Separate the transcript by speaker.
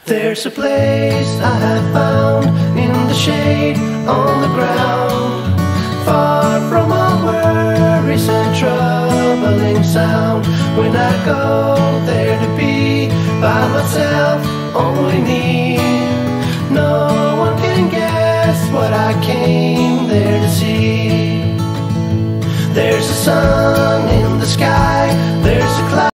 Speaker 1: There's a place I have found in the shade on the ground, far from all worries and troubling sound. When I go there to be by myself, only me, no one can guess what I came there to see. There's a sun